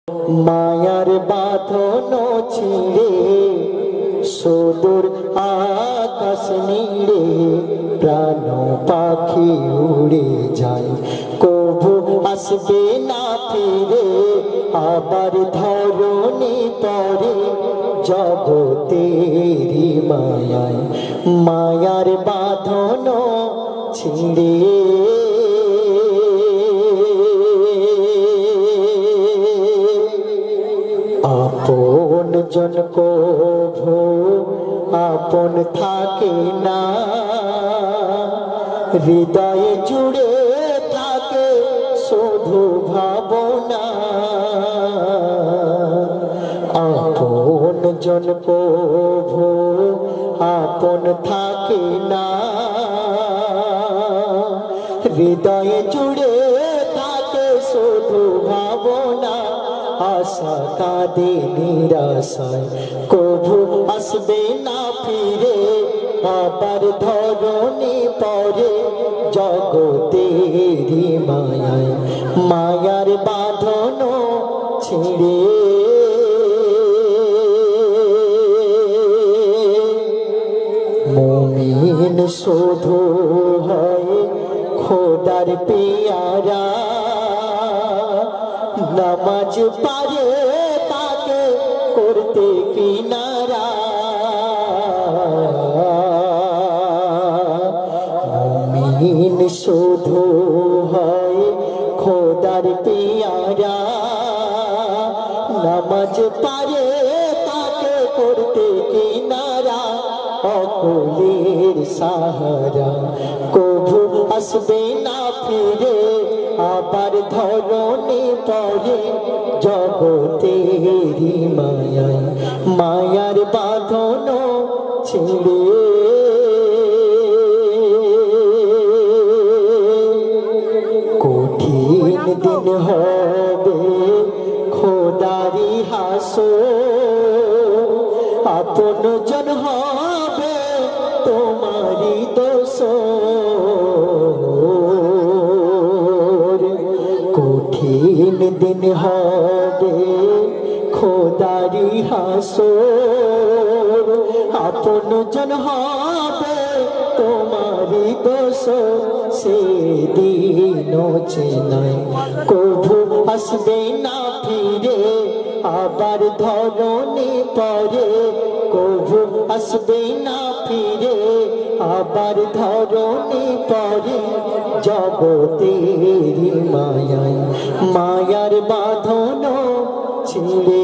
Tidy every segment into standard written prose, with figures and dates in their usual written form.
মায়ার বাঁধন ছিঁড়ে সুদূর আকাশ নীড়ে প্রাণ পাখি উড়ে যায়, কবু আসবে না ফিরে আবার ধরণী পরে জগতেরি মায়ায়। মায়ার বাঁধন ছিঁড়ে আপন জন কভু আপন থাকে না, হৃদয়ে জুড়ে থাকে শুধু ভাবনা। আপন জন কভু আপন থাকে না, হৃদয়ে জুড়ে থাকে শুধু ভাবনা। আশা কাঁদে নিরাশায় কভু আসবে না ফিরে আবার ধরণী পরে জগতেরি মায়ায়। মায়ার বাঁধন ছিঁড়ে মুমিন শুধু হয় খোদার পেয়ারা, নামাজ পারে তাকে করতে কিনারা। মুমিন শুধু হয় খোদার পেয়ারা, নামাজ পারে তাকে করতে কিনারা। অকুলের সাহারা কভু আসবে না ফিরে আবার ধরণী পরে জগতেরি মায়ায়। মায়ার বাঁধন ছিঁড়ে কঠিন দিন হবে খোদারি হাসর, আপন জন হবে তোমারি দোসর। কঠিন দিন হবে খোদারি হাসর, আপন জন হবে তোমারি দোসর। সেদিন চেনায় কভু আসবে না ফিরে আবার ধরণী পরে, কভু আসবে না ফিরে আবার ধরণী পরে জগতেরি মায়ায়। মায়ার বাঁধন ছিঁড়ে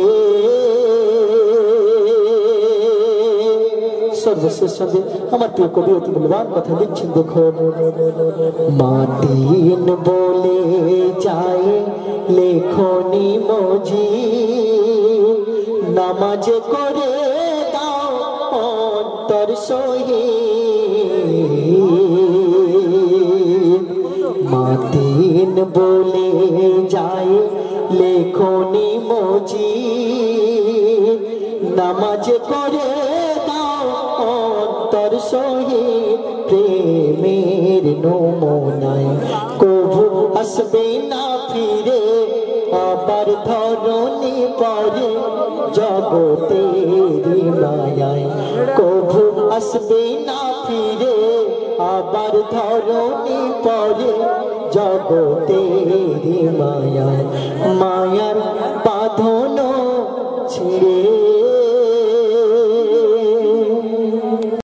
সর্বশেষ আমার প্রিয় কবি অতি মূল্যবান কথা লিখছেন দেখুন। মাতিন বলে যায় লেখনি মজি, নামাজ করে দাও অন্তর শহীদ। মাতিন বলে যায় লেখনি মজি, নামাজ করে দাও অন্তর শহীদ। প্রেমের নমুনায় কভু আসবে না ফিরে আবার ধরণী পরে জগতেরি মায়ায়। কভু আসবে না ফিরে আবার ধরণী পরে জগতেরি মায়ায়। মায়ার বাঁধন ছিঁড়ে